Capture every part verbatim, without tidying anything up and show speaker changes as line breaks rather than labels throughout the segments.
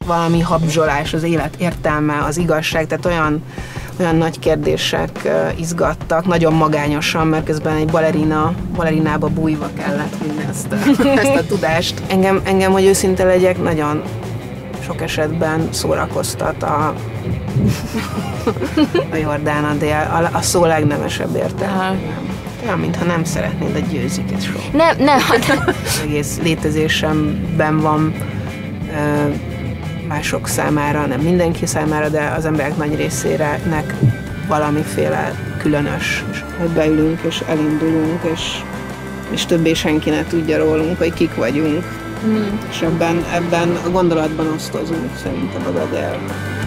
valami habzsolás, az élet értelme, az igazság, tehát olyan, olyan nagy kérdések uh, izgattak, nagyon magányosan, mert közben egy balerina, balerinába bújva kellett mindezt, ezt a tudást. Engem, engem, hogy őszinte legyek, nagyon sok esetben szórakoztat a, a Jordán Adél, a, a szó legnemesebb értelme. Olyan, mintha nem szeretnéd, de győzik ez sok.
Nem, nem.
Az egész létezésemben van ö, mások számára, nem mindenki számára, de az emberek nagy részének valamiféle különös. És hogy beülünk, és elindulunk, és, és többé senki ne tudja rólunk, hogy kik vagyunk. Mm. És ebben, ebben a gondolatban osztozunk szerintem az Adél.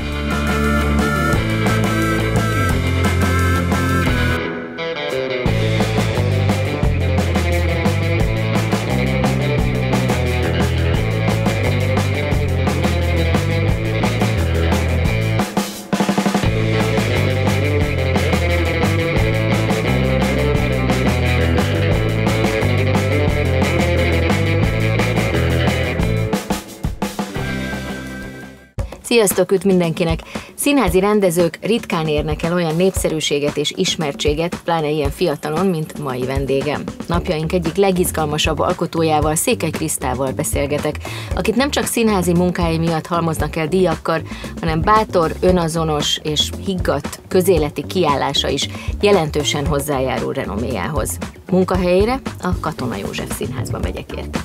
Sziasztok, üdv mindenkinek! Színházi rendezők ritkán érnek el olyan népszerűséget és ismertséget, pláne ilyen fiatalon, mint mai vendégem. Napjaink egyik legizgalmasabb alkotójával, Székely Krisztával beszélgetek, akit nem csak színházi munkái miatt halmoznak el díjakkal, hanem bátor, önazonos és higgadt közéleti kiállása is jelentősen hozzájárul renoméjához. Munkahelyére a Katona József Színházba megyek érte.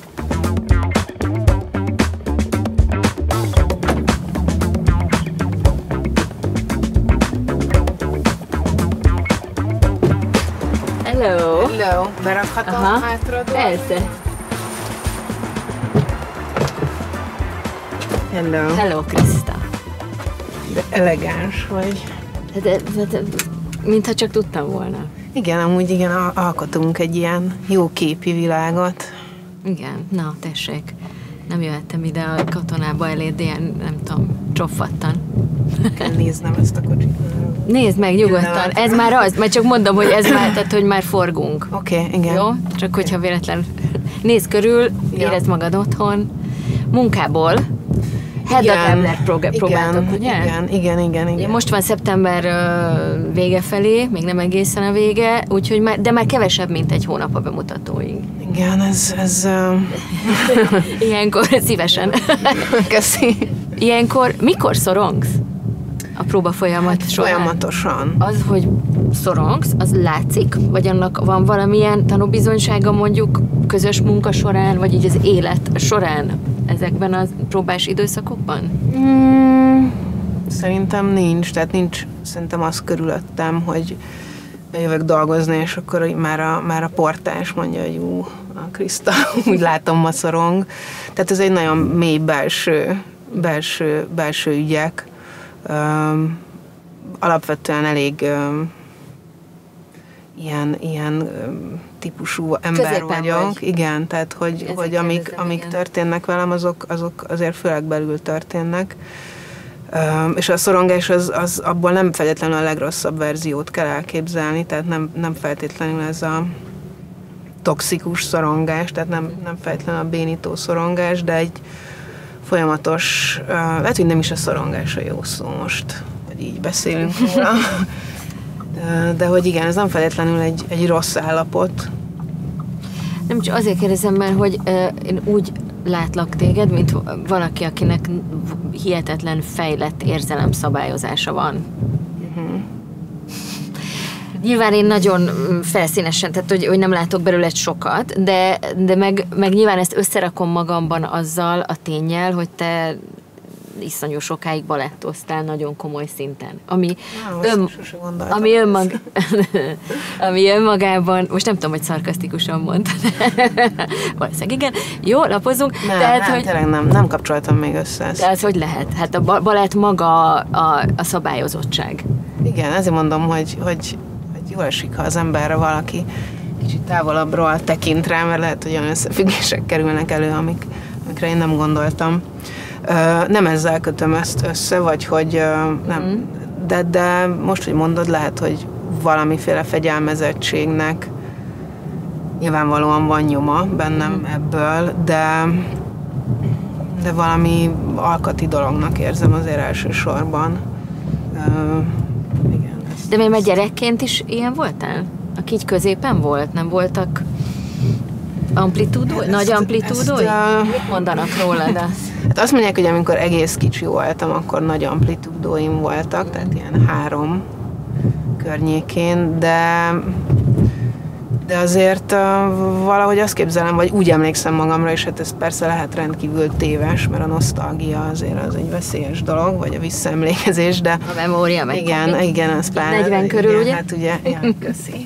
Hello!
Hello! Berakhatom hátra?
Persze!
Hello!
Hello, Kriszta!
De elegáns vagy.
De, de, de, mintha csak tudtam volna.
Igen, amúgy igen, alkotunk egy ilyen jó képi világot.
Igen, na tessék. Nem jöhettem ide a Katonába eléd ilyen, nem tudom, csoffattan.
Kell néznem ezt a kocsit.
Nézd meg nyugodtan, ez már az, mert csak mondom, hogy ez már, tehát, hogy már forgunk.
Oké, okay, igen.
Jó? Csak hogyha véletlen nézd körül, ja. Érezd magad otthon. Munkából. Hedda Gabler próbáltok, ugye?
Igen, igen, igen, igen.
Most van szeptember vége felé, még nem egészen a vége, úgyhogy már, de már kevesebb, mint egy hónap a bemutatóig.
Igen, ez... ez uh...
Ilyenkor szívesen.
Köszi.
Ilyenkor mikor szorongsz? A próba folyamat
hát,
során.
Folyamatosan.
Az, hogy szorongsz, az látszik? Vagy annak van valamilyen tanúbizonysága mondjuk közös munka során, vagy így az élet során ezekben a próbás időszakokban?
Mm, szerintem nincs, tehát nincs szerintem az körülöttem, hogy bejövök dolgozni, és akkor már a, már a portás mondja, hogy ú, a Kriszta, úgy látom, ma szorong. Tehát ez egy nagyon mély belső, belső, belső ügyek. Um, alapvetően elég um, ilyen, ilyen um, típusú ember
Középen
vagyok.
vagy.
Igen, tehát hogy, hogy amik, amik történnek velem, azok, azok azért főleg belül történnek. Um, és a szorongás az, az abból nem feltétlenül a legrosszabb verziót kell elképzelni, tehát nem, nem feltétlenül ez a toxikus szorongás, tehát nem, nem feltétlenül a bénító szorongás, de egy folyamatos, uh, lehet, hogy nem is a szorongás a jó szó most, hogy így beszélünk róla, de, de hogy igen, ez nem feltétlenül egy, egy rossz állapot.
Nem csak azért kérdezem, mert hogy uh, én úgy látlak téged, mint valaki, akinek hihetetlen fejlett érzelemszabályozása van. Uh-huh. Nyilván én nagyon felszínesen, tehát hogy, hogy nem látok belőle sokat, de, de meg, meg nyilván ezt összerakom magamban azzal a ténnyel, hogy te iszonyú sokáig balettoztál nagyon komoly szinten. Ami,
Na,
ön, ami, önmag, ami önmagában, most nem tudom, hogy szarkasztikusan mondtad. Valószínűleg igen. Jó, lapozunk.
Nem,
tehát,
nem,
hogy,
tényleg nem, nem kapcsoltam még össze ezt.
De ez hogy lehet? Hát a balett maga a, a szabályozottság.
Igen, ezért mondom, hogy, hogy, hogy jól esik, ha az emberre valaki kicsit távolabbról tekint rá, mert lehet, hogy olyan összefüggések kerülnek elő, amik, amikre én nem gondoltam. Uh, nem ezzel kötöm ezt össze, vagy hogy uh, nem, mm. de, de most, hogy mondod, lehet, hogy valamiféle fegyelmezettségnek nyilvánvalóan van nyoma bennem mm. ebből, de de valami alkati dolognak érzem azért elsősorban. Uh, igen, ezt,
de még már gyerekként is ilyen voltál? Aki így középen volt? Nem voltak amplitúdói? Nagy amplitúdói? Uh, Mit mondanak rólad?
Hát azt mondják, hogy amikor egész kicsi voltam, akkor nagy amplitúdóim voltak, tehát ilyen három környékén, de de azért uh, valahogy azt képzelem, vagy úgy emlékszem magamra, és hát ez persze lehet rendkívül téves, mert a nosztalgia azért az egy veszélyes dolog, vagy a visszaemlékezés, de...
A memória meg.
Igen, igen, az pláne.
negyven körül,
igen,
ugye?
Hát ugye, ja, köszi.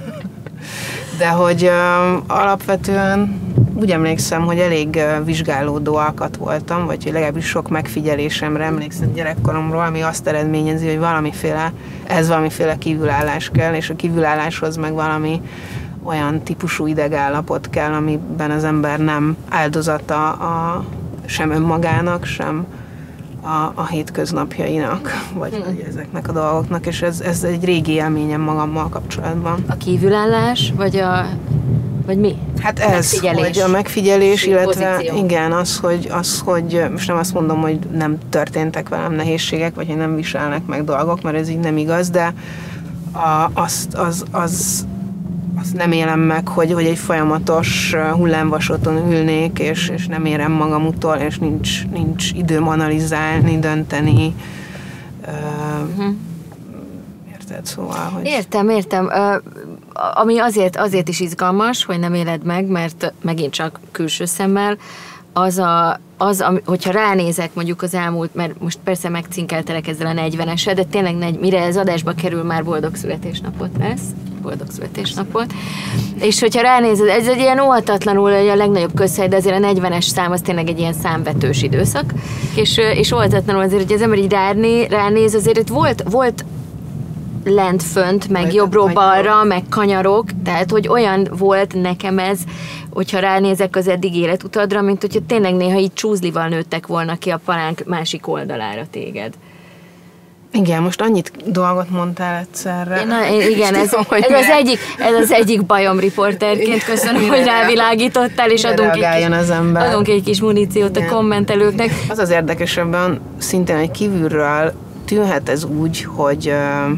De hogy uh, alapvetően úgy emlékszem, hogy elég uh, vizsgálódó alkat voltam, vagy hogy legalábbis sok megfigyelésemre emlékszem gyerekkoromról, ami azt eredményezi, hogy valamiféle, ez valamiféle kívülállás kell, és a kívülálláshoz meg valami olyan típusú idegállapot kell, amiben az ember nem áldozata a, sem önmagának, sem a, a hétköznapjainak, vagy, hmm. vagy ezeknek a dolgoknak, és ez, ez egy régi élményem magammal kapcsolatban.
A kívülállás, vagy a vagy mi?
Hát ez, hogy a megfigyelés, illetve
pozíció.
Igen, az hogy, az, hogy most nem azt mondom, hogy nem történtek velem nehézségek, vagy hogy nem viselnek meg dolgok, mert ez így nem igaz, de a, azt, az, az, azt nem élem meg, hogy, hogy egy folyamatos hullámvasúton ülnék, és, és nem érem magam utol, és nincs, nincs időm analizálni, dönteni. Uh-huh. Érted? Szóval, hogy...
Értem, értem. Uh, ami azért, azért is izgalmas, hogy nem éled meg, mert megint csak külső szemmel, az, a, az ami, hogyha ránézek mondjuk az elmúlt, mert most persze megcinkeltelek ezzel a negyvenesre, de tényleg negy, mire ez adásba kerül, már boldog születésnapot lesz. Boldog születésnapot. És hogyha ránézed, ez egy ilyen óhatatlanul a legnagyobb közhely, de azért a negyvenes szám az tényleg egy ilyen számvetős időszak, és, és óhatatlanul azért, hogy az ember így ráné, ránéz, azért itt volt, volt lent fönt, meg vagy jobbról balra, meg kanyarok, tehát hogy olyan volt nekem ez, hogyha ránézek az eddig életutadra, mint hogyha tényleg néha így csúzlival nőttek volna ki a palánk másik oldalára téged.
Igen, most annyit dolgot mondtál egyszerre.
Na, igen, ez, tudom, ez, az egyik, ez az egyik bajom riporterként. Köszönöm, hogy rávilágítottál, és adunk egy, kis,
az ember.
adunk egy kis muníciót igen. a kommentelőknek.
Az az érdekesebben, szintén egy kívülről tűnhet ez úgy, hogy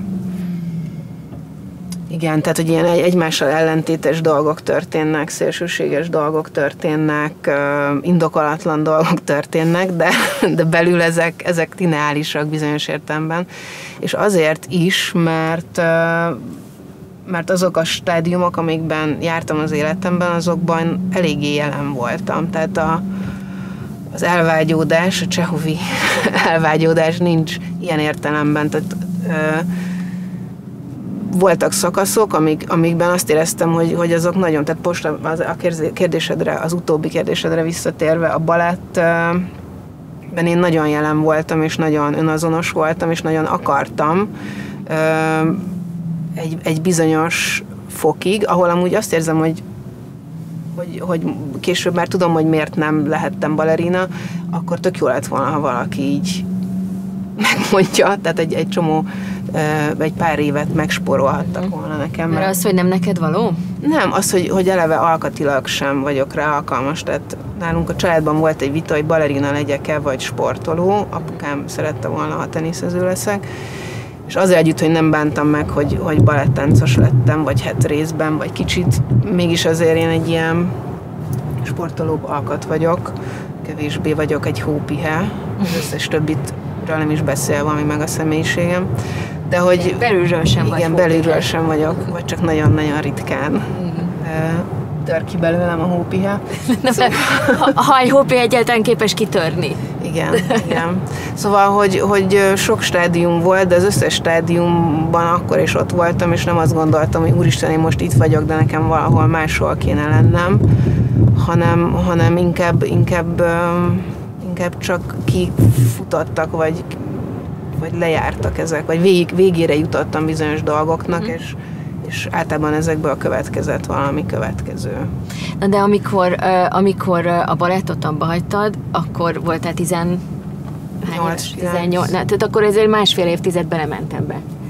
igen, tehát, hogy ilyen egymással ellentétes dolgok történnek, szélsőséges dolgok történnek, indokolatlan dolgok történnek, de, de belül ezek, ezek lineálisak bizonyos értelemben. És azért is, mert, mert azok a stádiumok, amikben jártam az életemben, azokban eléggé jelen voltam. Tehát a, az elvágyódás, a Csehovi elvágyódás nincs ilyen értelemben. Tehát, voltak szakaszok, amik, amikben azt éreztem, hogy, hogy azok nagyon, tehát most az, a kérdésedre, az utóbbi kérdésedre visszatérve, a balettben én nagyon jelen voltam, és nagyon önazonos voltam, és nagyon akartam egy, egy bizonyos fokig, ahol amúgy azt érzem, hogy, hogy, hogy később már tudom, hogy miért nem lehettem balerina, akkor tök jó lett volna, ha valaki így megmondja, tehát egy, egy csomó egy pár évet megspórolhattak volna nekem.
Mert az, hogy nem neked való?
Nem, az, hogy, hogy eleve alkatilag sem vagyok rá alkalmas. Tehát nálunk a családban volt egy vita, hogy balerina legyek-e, vagy sportoló. Apukám szerette volna, ha teniszező leszek. És azért együtt, hogy nem bántam meg, hogy, hogy balettáncos lettem, vagy hát részben, vagy kicsit. Mégis azért én egy ilyen sportolóbb alkat vagyok. Kevésbé vagyok egy hópihe. Az összes többit nem is beszélve, ami meg a személyiségem. De hogy
belülről sem vagy.
Igen, belülről sem vagyok, vagy csak nagyon-nagyon ritkán mm. tör ki belőlem a hópihe.
Szóval... ha, ha egy hópihe egyáltalán képes kitörni.
Igen, igen. Szóval, hogy, hogy sok stádium volt, de az összes stádiumban akkor is ott voltam, és nem azt gondoltam, hogy úristen, én most itt vagyok, de nekem valahol máshol kéne lennem, hanem, hanem inkább, inkább, inkább csak kifutottak, vagy vagy lejártak ezek, vagy végig, végére jutottam bizonyos dolgoknak, mm. és, és általában ezekből következett valami következő.
Na de amikor, amikor a balettot abba hagytad, akkor voltál tizennyolc, tizennyolc, tehát akkor ezért másfél évtized belementem be.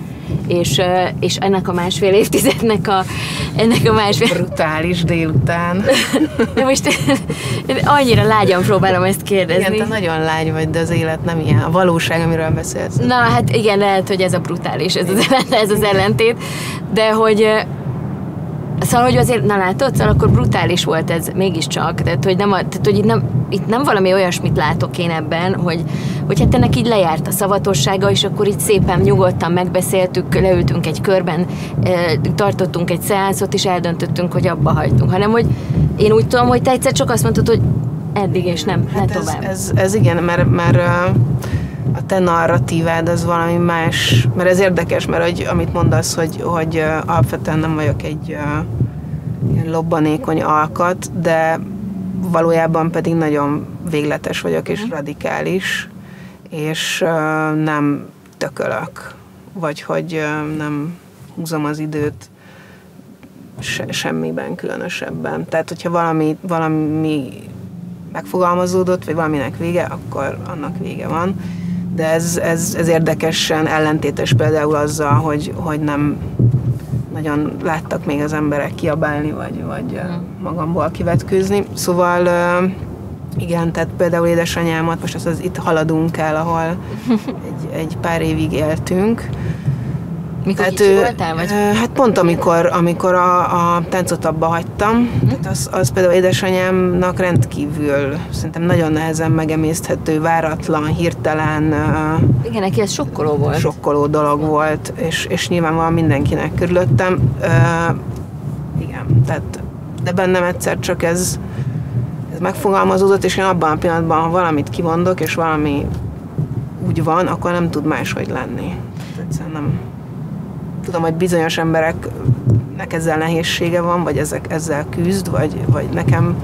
és, és ennek a másfél évtizednek a, ennek a másfél...
Brutális délután.
De most annyira lágyan próbálom ezt kérdezni.
Igen, te nagyon lágy vagy, de az élet nem ilyen. A valóság, amiről beszélsz.
Na, hát igen, lehet, hogy ez a brutális, ez az, ez az ellentét, de hogy szóval, hogy azért, na látod, szóval akkor brutális volt ez mégiscsak, tehát, hogy, nem a, tehát, hogy itt, nem, itt nem valami olyasmit látok én ebben, hogy, hogy hát ennek így lejárt a szavatossága, és akkor így szépen nyugodtan megbeszéltük, leültünk egy körben, tartottunk egy szeánszot, és eldöntöttünk, hogy abba hagytunk, hanem, hogy én úgy tudom, hogy te egyszer csak azt mondtad, hogy eddig, és nem, hát ne
ez,
tovább.
Ez, ez igen, mert, mert a te narratívád az valami más, mert ez érdekes, mert hogy, amit mondasz, hogy, hogy alapvetően nem vagyok egy ilyen lobbanékony alkat, de valójában pedig nagyon végletes vagyok és radikális, és nem tökölök, vagy hogy nem húzom az időt se, semmiben különösebben. Tehát, hogyha valami, valami megfogalmazódott, vagy valaminek vége, akkor annak vége van. De ez, ez, ez érdekesen ellentétes például azzal, hogy, hogy nem nagyon láttak még az emberek kiabálni, vagy, vagy magamból kivetkőzni. Szóval igen, tehát például édesanyámat, most az, az itt haladunk el, ahol egy, egy pár évig éltünk.
Mikor kicsi voltál? Vagy?
Hát pont amikor, amikor a, a táncot abba hagytam, mm. tehát az, az például édesanyámnak rendkívül, szerintem nagyon nehezen megemészthető, váratlan, hirtelen.
Igen, neki ez sokkoló volt.
Sokkoló dolog volt, és, és nyilvánvalóan mindenkinek körülöttem. Uh, igen, tehát, de bennem egyszer csak ez, ez megfogalmazódott, és én abban a pillanatban, ha valamit kimondok, és valami úgy van, akkor nem tud máshogy lenni. Egyszerűen nem. Tudom, hogy bizonyos embereknek ezzel nehézsége van, vagy ezek, ezzel küzd, vagy, vagy nekem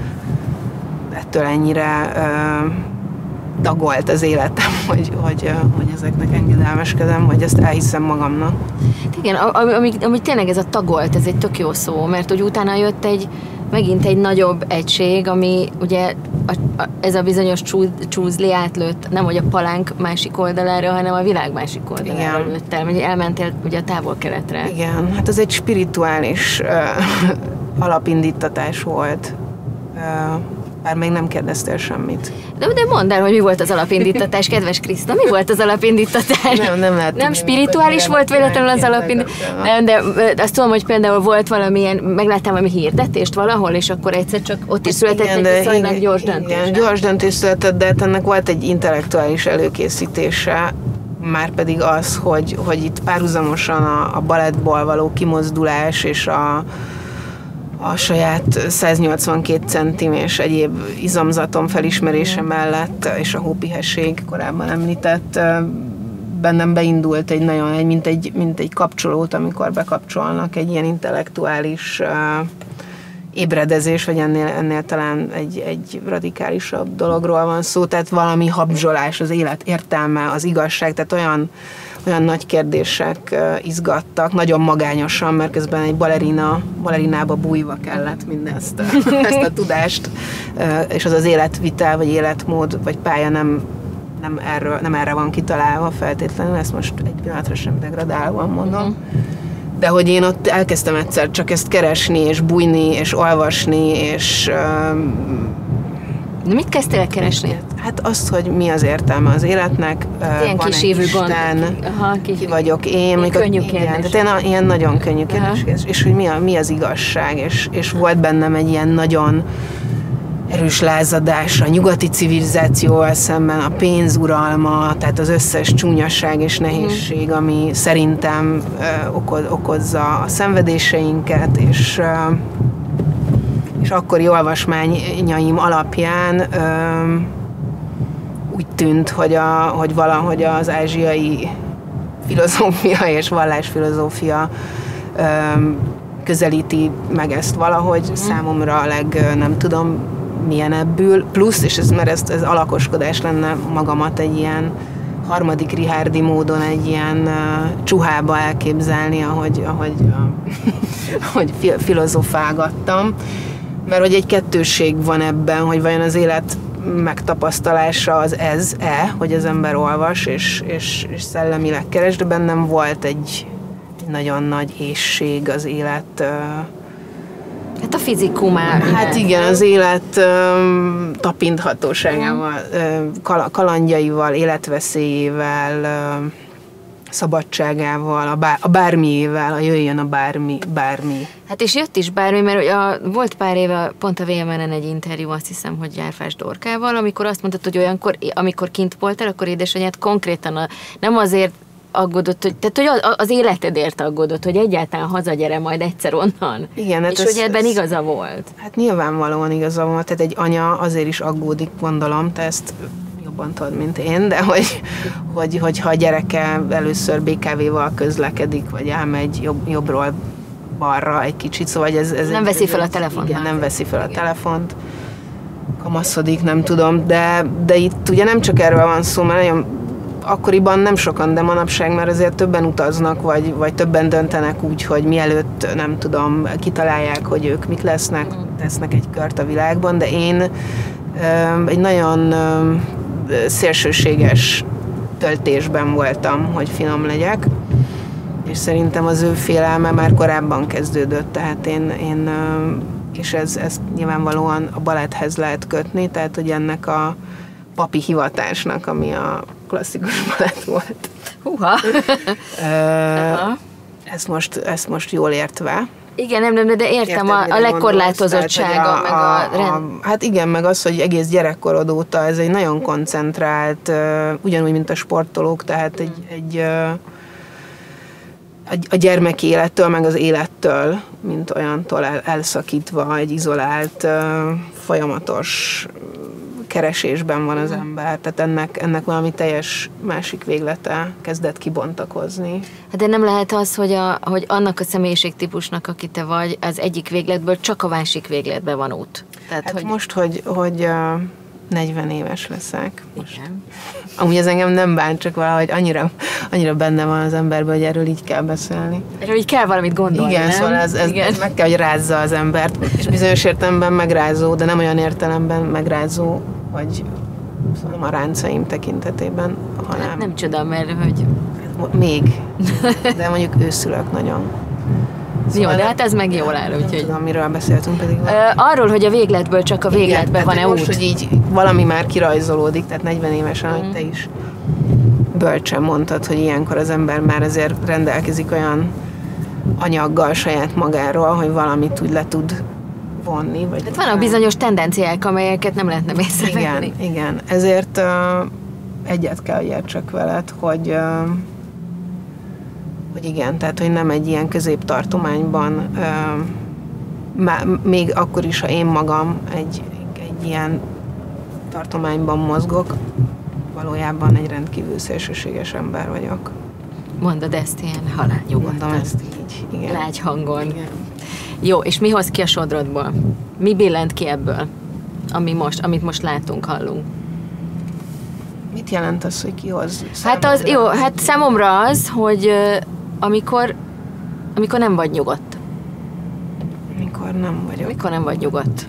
ettől ennyire uh, tagolt az életem, hogy, hogy, uh, hogy ezeknek engedelmeskedem, vagy ezt elhiszem magamnak.
Igen, ami, ami, ami tényleg ez a tagolt, ez egy tök jó szó, mert hogy utána jött egy megint egy nagyobb egység, ami ugye a, a, ez a bizonyos csúzli átlőtt, nem hogy a palánk másik oldalára, hanem a világ másik oldalára lőtt el, hogy elmentél ugye a távol-keletre.
Igen, hát ez egy spirituális uh, alapindítatás volt. Uh, bár még nem kérdeztél semmit.
De, de mondd el, hogy mi volt az alapindítatás, kedves Kriszta, mi volt az alapindítatás?
Nem, nem lehet.
Nem spirituális volt véletlenül az alapindítatás? Nem, de azt tudom, hogy például volt valamilyen, megláttam valami hirdetést valahol, és akkor egyszer csak ott is született igen, egy viszonylag gyors döntés.
Igen, gyors döntés született, de hát ennek volt egy intellektuális előkészítése, már pedig az, hogy, hogy itt párhuzamosan a, a balettból való kimozdulás és a a saját száznyolcvankét centim és egyéb izomzatom felismerése mellett, és a hópihesség korábban említett, bennem beindult egy nagyon, egy, mint, egy, mint egy kapcsolót, amikor bekapcsolnak egy ilyen intellektuális uh, ébredezés, vagy ennél, ennél talán egy, egy radikálisabb dologról van szó, tehát valami habzsolás, az élet értelme, az igazság, tehát olyan olyan nagy kérdések uh, izgattak, nagyon magányosan, mert közben egy balerina, balerinába bújva kellett mindezt, ezt a tudást, uh, és az az életvitel, vagy életmód, vagy pálya nem, nem, erről, nem erre van kitalálva feltétlenül, ezt most egy pillanatra sem degradálóan mondom. Uh-huh. De hogy én ott elkezdtem egyszer csak ezt keresni, és bújni, és olvasni, és uh,
de mit kezdtél keresni?
Hát azt, hogy mi az értelme az életnek,
ilyen
van egy Isten,
Aha, ki,
ki vagyok én.
Ilyen könnyű
igen, tehát ilyen nagyon könnyű kérdés, és, és hogy mi, a, mi az igazság, és, és volt bennem egy ilyen nagyon erős lázadás a nyugati civilizációval szemben, a pénzuralma, tehát az összes csúnyaság és nehézség, ami szerintem uh, okoz, okozza a szenvedéseinket, és uh, és akkori olvasmányaim alapján ö, úgy tűnt, hogy, a, hogy valahogy az ázsiai filozófia és vallásfilozófia ö, közelíti meg ezt valahogy, mm. számomra a leg, nem tudom, milyen ebből, plusz, és ez, mert ez, ez alakoskodás lenne magamat egy ilyen harmadik Richárdi módon egy ilyen uh, csuhába elképzelni, ahogy, ahogy, uh, ahogy filozofálgattam. Mert hogy egy kettősség van ebben, hogy vajon az élet megtapasztalása az ez-e, hogy az ember olvas és, és, és szellemileg keres, de bennem volt egy, nagyon nagy éhség az élet.
Hát a fizikumán.
Hát igen, az élet um, tapinthatóságával, kal- kalandjaival, életveszélyével, um, szabadságával, a, bár- a bármiével, a jöjjön a bármi, bármi.
Hát és jött is bármi, mert a, volt pár éve pont a vé em en-en egy interjú, azt hiszem, hogy Gyárfás Dorkával, amikor azt mondtad, hogy olyankor, amikor kint voltál, akkor édesanyád konkrétan a, nem azért aggódott, hogy, tehát hogy az életedért aggódott, hogy egyáltalán hazagyere majd egyszer onnan.
Igen, hát
és
ez,
hogy ebben
ez,
igaza volt.
Hát nyilvánvalóan igaza volt, tehát egy anya azért is aggódik, gondolom, te ezt jobban tudod, mint én, de hogy, hogy, hogy ha a gyereke először bé ká vé-val közlekedik, vagy elmegy jobb, jobbról balra egy kicsit, szóval ez... ez
nem
egy,
veszi fel a telefont.
Igen, nem veszi fel a
igen.
telefont, kamaszodik, nem tudom, de, de itt ugye nem csak erről van szó, mert nagyon akkoriban nem sokan, de manapság már azért többen utaznak, vagy, vagy többen döntenek úgy, hogy mielőtt, nem tudom, kitalálják, hogy ők mit lesznek, tesznek egy kört a világban, de én egy nagyon szélsőséges töltésben voltam, hogy finom legyek, és szerintem az ő félelme már korábban kezdődött, tehát én, én és ez, ez nyilvánvalóan a baletthez lehet kötni, tehát hogy ennek a papi hivatásnak, ami a klasszikus balett volt.
Húha!
ezt, most, ezt most jól értve.
Igen, nem, nem, de értem, Érted, a, a legkorlátozottsága, meg a, a, a, a...
Hát igen, meg az, hogy egész gyerekkorod óta ez egy nagyon koncentrált, uh, ugyanúgy, mint a sportolók, tehát egy, egy uh, a gyermeki élettől, meg az élettől, mint olyantól el, elszakítva, egy izolált, uh, folyamatos keresésben van az ember, tehát ennek, ennek valami teljes másik véglete kezdett kibontakozni.
Hát de nem lehet az, hogy, a, hogy annak a személyiségtípusnak, aki te vagy, az egyik végletből csak a másik végletben van út. Tehát,
hát
hogy...
most, hogy, hogy uh, negyven éves leszek. Most. Igen. Amúgy ez engem nem bánt, csak valahogy annyira, annyira benne van az emberben, hogy erről így kell beszélni.
Erről így kell valamit gondolni,
igen,
nem?
Szóval ez, ez
Igen,
meg kell, hogy rázza az embert. És bizonyos értelemben megrázó, de nem olyan értelemben megrázó, hogy szóval a ráncaim tekintetében, hanem...
Hát nem csoda, mert hogy...
Még. De mondjuk őszülök nagyon.
Szóval jó, de hát ez meg jól áll, úgyhogy...
Nem tudom, miről beszéltünk pedig.
Ö, arról, hogy a végletből csak a végletben van-e út.
Most, hogy így valami már kirajzolódik, tehát negyven évesen, mm. hogy te is bölcsen mondtad, hogy ilyenkor az ember már azért rendelkezik olyan anyaggal saját magáról, hogy valamit úgy le tud vonni. Vagy
hát vannak bizonyos tendenciák, amelyeket nem lehetne észrevenni.
Igen, igen. Ezért uh, egyet kell, hogy értsek veled, hogy, uh, hogy igen, tehát, hogy nem egy ilyen középtartományban, uh, má, még akkor is, ha én magam egy, egy ilyen tartományban mozgok, valójában egy rendkívül szélsőséges ember vagyok.
Mondod ezt ilyen halálnyugodtan.
Mondom ezt így, igen.
Lágy hangon.
Igen.
Jó, és mi hoz ki a sodrodból? Mi billent ki ebből, ami most, amit most látunk, hallunk?
Mit jelent az, hogy ki hoz?
Hát az, jó, hát számomra az, hogy uh, amikor, amikor nem vagy nyugodt.
Amikor nem vagyok.
Amikor nem vagy nyugodt.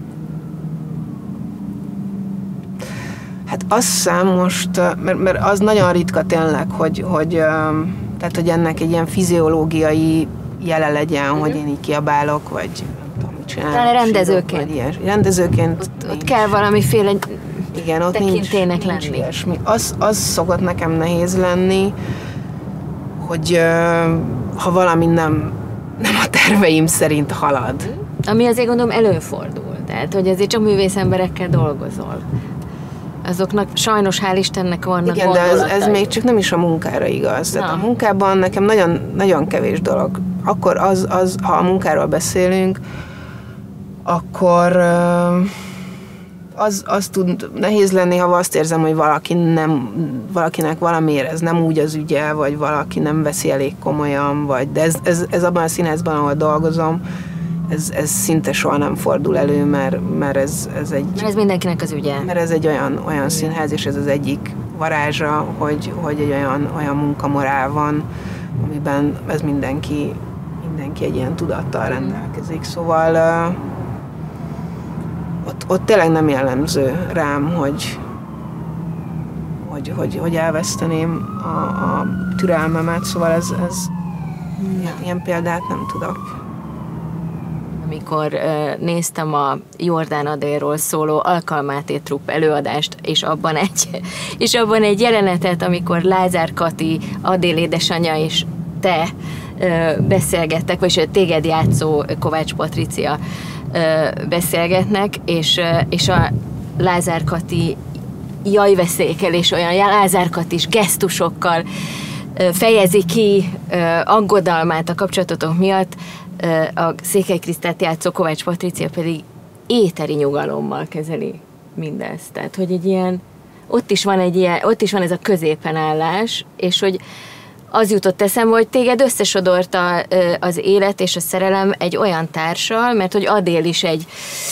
Hát azt hiszem most, mert, mert az nagyon ritka tényleg, hogy, hogy, tehát, hogy ennek egy ilyen fiziológiai jele legyen, mm-hmm. hogy én így kiabálok, vagy nem tudom, mit csinálok.
Talán rendezőként.
Vagy rendezőként.
Ott, ott kell valamiféle
igen, ott tekintének nincs, lenni. Nincs az, az szokott nekem nehéz lenni, hogy ha valami nem, nem a terveim szerint halad.
Ami azért gondolom előfordul. Tehát, hogy azért csak művész emberekkel dolgozol. Azoknak sajnos hál' Istennek vannak
igen, de ez, ez még csak nem is a munkára igaz. Tehát a munkában nekem nagyon, nagyon kevés dolog. Akkor az, az, ha a munkáról beszélünk, akkor az, az tud nehéz lenni, ha azt érzem, hogy valaki nem, valakinek valamiért ez nem úgy az ügye, vagy valaki nem veszi elég komolyan, vagy, de ez, ez, ez abban a színházban, ahol dolgozom, Ez, ez szinte soha nem fordul elő, mert, mert ez, ez egy...
Mert ez mindenkinek az ügye.
Mert ez egy olyan, olyan színház, és ez az egyik varázsa, hogy, hogy egy olyan, olyan munkamorál van, amiben ez mindenki, mindenki egy ilyen tudattal rendelkezik. Szóval uh, ott, ott tényleg nem jellemző rám, hogy, hogy, hogy, hogy elveszteném a, a türelmemet, szóval ez, ez Ilyen, ilyen példát nem tudok.
Amikor uh, néztem a Jordán Adélról szóló Alkalmáté Trupp előadást, és abban egy, és abban egy jelenetet, amikor Lázár Kati, Adél édesanyja és te uh, beszélgettek, vagy téged játszó Kovács Patricia uh, beszélgetnek, és, uh, és a Lázár Kati jajveszélyekkel és olyan Lázár Katis gesztusokkal uh, fejezi ki uh, aggodalmát a kapcsolatotok miatt, a Székely Krisztát játszó Kovács Patricia pedig éteri nyugalommal kezeli mindezt. Tehát, hogy egy ilyen, ott is van egy ilyen, ott is van ez a középen állás, és hogy az jutott eszembe, hogy téged összesodorta az élet és a szerelem egy olyan társal, mert hogy Adél is egy,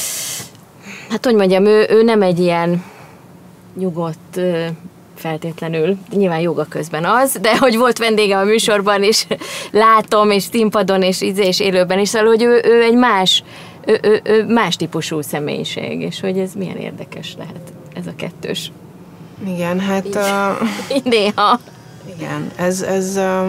hát hogy mondjam, ő, ő nem egy ilyen nyugodt, feltétlenül, nyilván joga közben az, de hogy volt vendége a műsorban, és látom, és színpadon, és íze, és élőben is, szóval, hogy ő, ő egy más, ő, ő, ő más típusú személyiség, és hogy ez milyen érdekes lehet, ez a kettős.
Igen, hát... Uh,
néha.
Igen, ez, ez uh,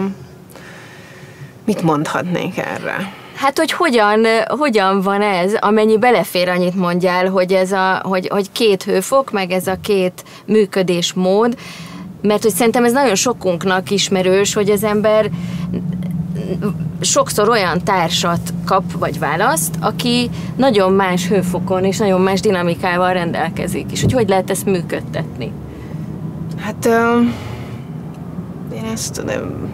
mit mondhatnék erre?
Hát, hogy hogyan, hogyan van ez, amennyi belefér, annyit mondjál, hogy ez a, hogy, hogy két hőfok, meg ez a két működésmód, mert hogy szerintem ez nagyon sokunknak ismerős, hogy az ember sokszor olyan társat kap, vagy választ, aki nagyon más hőfokon és nagyon más dinamikával rendelkezik, és hogy hogy lehet ezt működtetni?
Hát... Uh... Én ezt nem...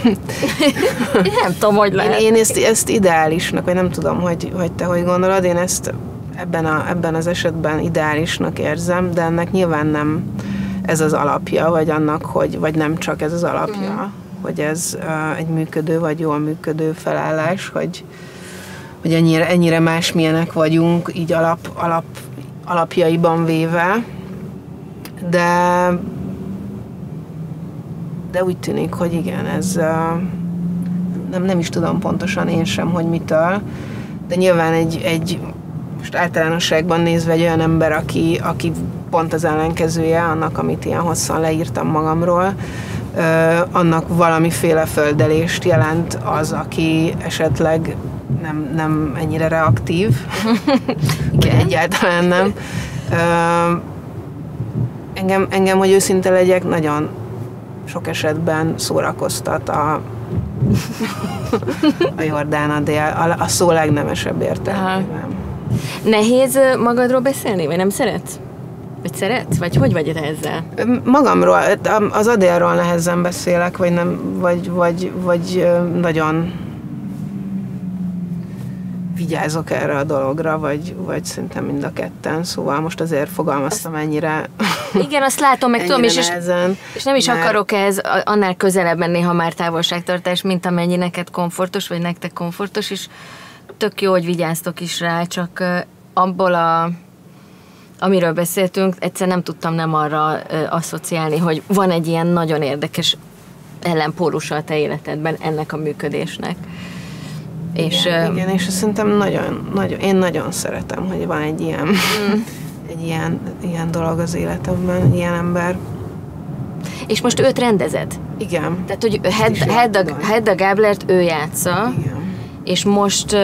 én nem tudom, hogy lehet.
Én, én ezt, ezt ideálisnak, vagy nem tudom, hogy, hogy te hogy gondolod, én ezt ebben, a, ebben az esetben ideálisnak érzem, de ennek nyilván nem ez az alapja, vagy annak, hogy, vagy nem csak ez az alapja, mm. hogy ez uh, egy működő, vagy jól működő felállás, hogy, hogy ennyire, ennyire másmilyenek vagyunk, így alap, alap, alapjaiban véve, de de úgy tűnik, hogy igen, ez uh, nem, nem is tudom pontosan én sem, hogy mitől, de nyilván egy, egy most általánosságban nézve egy olyan ember, aki, aki pont az ellenkezője annak, amit ilyen hosszan leírtam magamról, uh, annak valamiféle földelést jelent az, aki esetleg nem, nem ennyire reaktív, vagy egyáltalán nem. Uh, engem, engem, hogy őszinte legyek, nagyon sok esetben szórakoztat a, a Jordán Adél, a, a szó legnemesebb értelmében.
Nehéz magadról beszélni, vagy nem szeretsz? Vagy szeretsz? Vagy hogy vagy ezzel?
Magamról, az Adélról nehezen beszélek, vagy, nem, vagy, vagy, vagy nagyon vigyázok erre a dologra, vagy, vagy szerintem mind a ketten, szóval most azért fogalmaztam ennyire.
Igen, azt látom, meg tudom, és, és nem is mert... akarok ez annál közelebb menni, ha már távolságtartás, mint amennyi neked komfortos, vagy nektek komfortos, és tök jó, hogy vigyáztok is rá, csak abból a amiről beszéltünk, egyszer nem tudtam nem arra asszociálni, hogy van egy ilyen nagyon érdekes ellenpólusa a te életedben ennek a működésnek.
Igen, és, igen, és szerintem nagyon, nagyon, én nagyon szeretem, hogy van egy ilyen, mm. egy ilyen, ilyen dolog az életemben, egy ilyen ember.
És most őt rendezed?
Igen.
Tehát, hogy Hedda, Hedda, Hedda Gáblert ő játsza, igen. És most...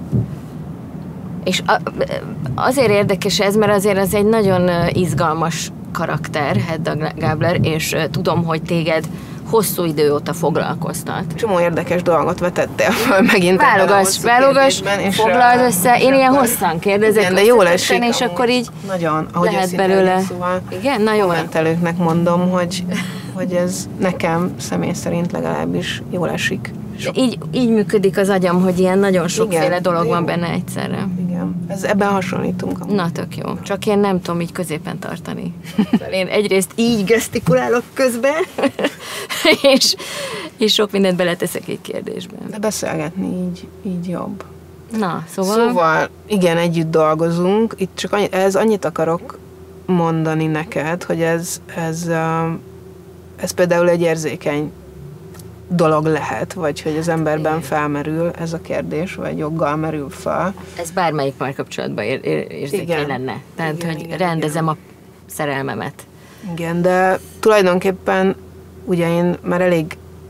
És azért érdekes ez, mert azért az egy nagyon izgalmas karakter, Hedda Gábler, és tudom, hogy téged hosszú idő óta foglalkoztat.
Csomó érdekes dolgot vetettél föl megint.
Válogass, válogass, foglald össze. Én ilyen hosszan kérdezek.
Igen, de jól esik.
És akkor így
nagyon, ahogy
lehet belőle.
Szóval
igen, na jó.
Kommentelőknek mondom, hogy, hogy ez nekem személy szerint legalábbis jól esik.
Így, így működik az agyam, hogy ilyen nagyon sokféle igen, dolog van benne egyszerre.
Igen, ez, ebben hasonlítunk. Amúgy.
Na, tök jó. Csak én nem tudom így középen tartani. Én egyrészt így gesztikulálok közben, és, és sok mindent beleteszek egy kérdésben.
De beszélgetni így, így jobb.
Na, szóval...
Szóval, igen, együtt dolgozunk. Itt csak annyi, ez annyit akarok mondani neked, hogy ez, ez, ez például egy érzékeny dolog lehet, vagy hogy az emberben felmerül ez a kérdés, vagy joggal merül fel.
Ez bármelyik már kapcsolatban ér- ér- érzékeny lenne. Tehát, igen, hogy igen, rendezem igen. a szerelmemet.
Igen, de tulajdonképpen ugye én már elég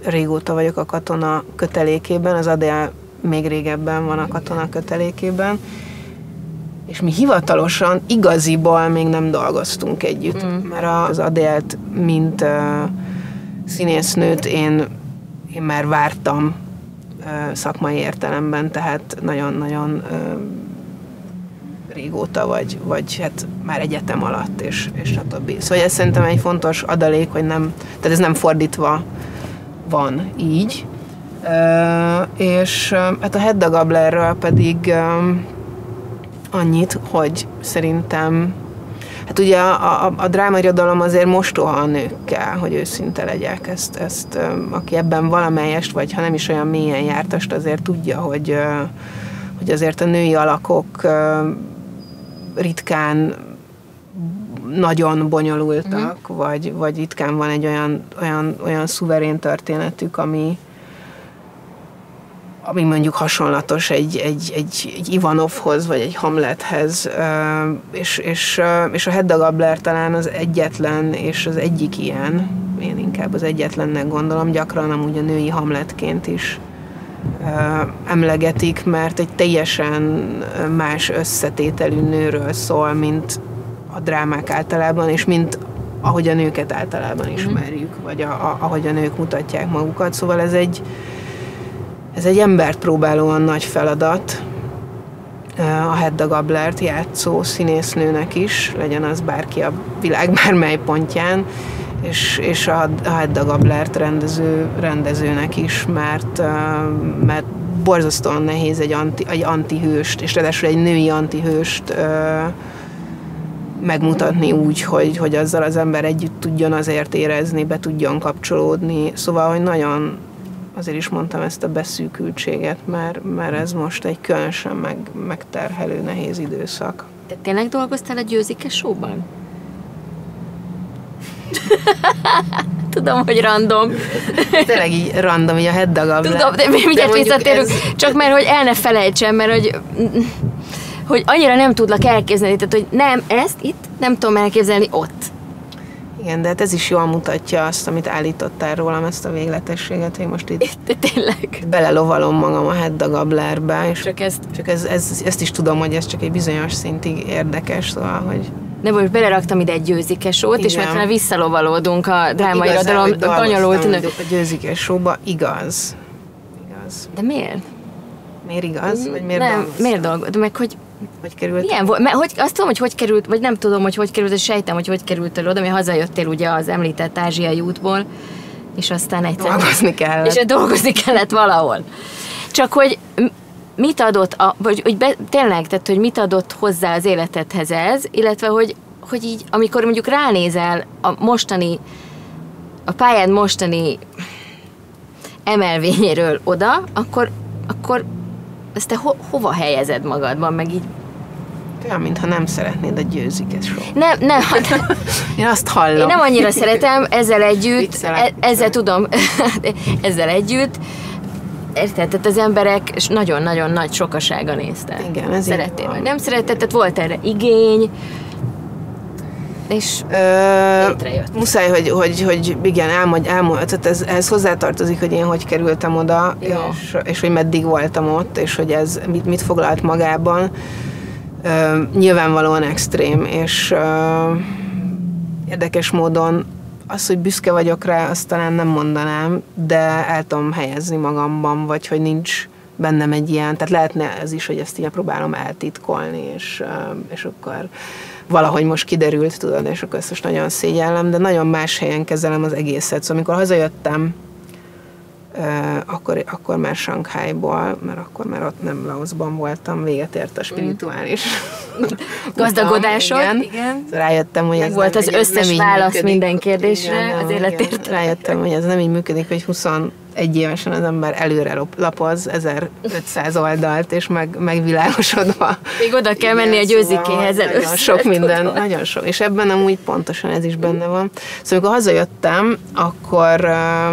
régóta vagyok a katona kötelékében, az Adél még régebben van a katona kötelékében, és mi hivatalosan igaziból még nem dolgoztunk együtt, mm. mert az Adélt, mint uh, színésznőt én, én már vártam uh, szakmai értelemben, tehát nagyon-nagyon uh, régóta, vagy, vagy hát már egyetem alatt, és, és a többi. Szóval ez szerintem egy fontos adalék, hogy nem, tehát ez nem fordítva van így. Uh, és uh, hát a Hedda Gablerről pedig uh, annyit, hogy szerintem, hát ugye a, a, a drámairodalom azért mostoha a nőkkel, hogy őszinte legyek. Ezt, ezt uh, aki ebben valamelyest, vagy ha nem is olyan mélyen jártast, azért tudja, hogy, uh, hogy azért a női alakok uh, ritkán nagyon bonyolultak, uh-huh. vagy, vagy ritkán van egy olyan, olyan, olyan szuverén történetük, ami, ami mondjuk hasonlatos egy, egy, egy, egy Ivanovhoz, vagy egy Hamlethez, és, és, és a Hedda Gabler talán az egyetlen, és az egyik ilyen, én inkább az egyetlennek gondolom, gyakran amúgy a női Hamletként is emlegetik, mert egy teljesen más összetételű nőről szól, mint a drámák általában, és mint ahogy a nőket általában ismerjük, vagy a, a, ahogy a nők mutatják magukat. Szóval ez egy, ez egy embert próbálóan nagy feladat a Hedda Gablert játszó színésznőnek is, legyen az bárki a világ bármely pontján, és, és a, a Hedda Gablert rendező, rendezőnek is, mert, mert borzasztóan nehéz egy, anti, egy antihőst, és ráadásul egy női antihőst megmutatni úgy, hogy, hogy azzal az ember együtt tudjon azért érezni, be tudjon kapcsolódni. Szóval, hogy nagyon, azért is mondtam ezt a beszűkültséget, mert, mert ez most egy különösen meg, megterhelő, nehéz időszak.
Te tényleg dolgoztál a Győzike Show-ban? Tudom, hogy random.
Tényleg így random, így a Hedda Gabler.
Tudom, de mindjárt visszatérünk, ez... csak mert hogy el ne felejtsem, mert hogy, hogy annyira nem tudlak elképzelni, tehát hogy nem, ezt itt nem tudom elképzelni ott.
Igen, de hát ez is jól mutatja azt, amit állítottál rólam, ezt a végletességet, hogy most itt
de tényleg
belelovalom magam a Hedda Gablerbe, és
csak, ezt...
csak ez, ez, ezt is tudom, hogy ez csak egy bizonyos szintig érdekes, szóval, hogy...
De most beleraktam ide egy Győzike Show-t, és majd visszalovalódunk a drámairodalom bonyolult.
A Győzike Show-ba, igaz. Igaz.
De miért?
Miért igaz? Vagy miért
nem, miért dolgod? Meg hogy
hogy került?
Milyen volt? Mert hogy, azt tudom, hogy hogy került, vagy nem tudom, hogy hogy került, és sejtem, hogy hogy kerültél oda, mert hazajöttél ugye az említett ázsiai útból, és aztán egyszer...
Dolgozni kellett.
És dolgozni kellett valahol. Csak hogy mit adott, a, vagy hogy be, tényleg, tehát, hogy mit adott hozzá az életedhez ez, illetve, hogy, hogy így, amikor mondjuk ránézel a mostani, a pályád mostani emelvényéről oda, akkor, akkor ezt te ho, hova helyezed magadban, meg így...
Olyan, mintha nem szeretnéd a Győzike Show-t.
Nem, nem.
Én azt hallom.
Én nem annyira szeretem, ezzel együtt, viccelek, e, ezzel tudom, ezzel együtt, érted, tehát az emberek nagyon-nagyon nagy sokasága nézte.
Igen, ez
szerettél, vagy nem szeretted, tehát volt erre igény, és
Ö, létrejött. Muszáj, hogy, hogy, hogy igen, elmondj, elmondj, tehát ez, ez hozzátartozik, hogy én hogy kerültem oda, és, és hogy meddig voltam ott, és hogy ez mit, mit foglalt magában. Ö, nyilvánvalóan extrém, és ö, érdekes módon az, hogy büszke vagyok rá, azt talán nem mondanám, de el tudom helyezni magamban, vagy hogy nincs bennem egy ilyen, tehát lehetne ez is, hogy ezt ilyen próbálom eltitkolni, és, és akkor valahogy most kiderült, tudod, és akkor ezt most nagyon szégyellem, de nagyon más helyen kezelem az egészet. Szóval amikor hazajöttem, akkor, akkor már Shanghaiból, mert akkor már ott nem Laosban voltam, véget ért a spirituális
mm. gazdagodásod.
Igen. igen. Rájöttem, hogy ez
volt
nem,
az összes
nem
válasz
működik.
Minden kérdésre igen, az életért.
Rájöttem, hogy ez nem így működik, hogy huszonegy évesen az ember előre lapoz ezerötszáz oldalt, és meg, megvilágosodva.
Még oda kell menni a Győzikéhez
szóval először. Nagyon sok minden, tudom. Nagyon sok. És ebben amúgy pontosan ez is benne van. Szóval amikor hazajöttem, akkor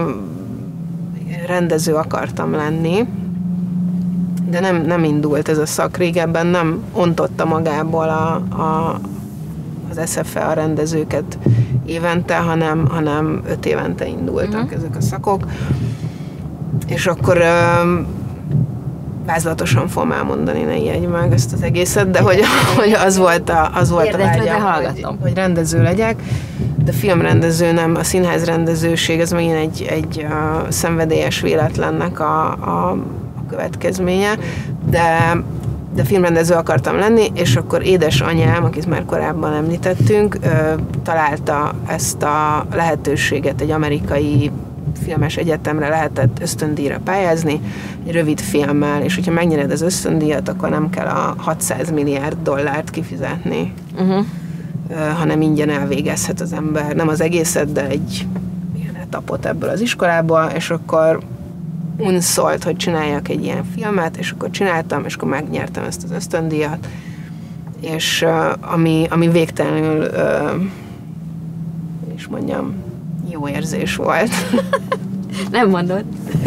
rendező akartam lenni, de nem, nem indult ez a szak. Régebben nem ontotta magából a, a, az es ef e a rendezőket évente, hanem, hanem öt évente indultak uh-huh. ezek a szakok. És akkor um, vázlatosan fogom elmondani, ne ijedj meg ezt az egészet, de hogy, hogy az volt a, az volt a vágyam, hogy, hogy rendező legyek. De filmrendező nem, a színházrendezőség, ez megint egy, egy uh, szenvedélyes véletlennek a, a, a következménye, de, de filmrendező akartam lenni, és akkor édesanyám, akit már korábban említettünk, uh, találta ezt a lehetőséget, egy amerikai filmes egyetemre lehetett ösztöndíjra pályázni, egy rövid filmmel, és hogyha megnyered az ösztöndíjat, akkor nem kell a hatszáz milliárd dollárt kifizetni. Uh-huh. hanem ingyen elvégezhet az ember, nem az egészet, de egy ilyen etapot ebből az iskolából, és akkor unszolt, hogy csináljak egy ilyen filmet, és akkor csináltam, és akkor megnyertem ezt az ösztöndíjat, és uh, ami, ami végtelenül uh, és mondjam, jó érzés volt.
Nem mondod.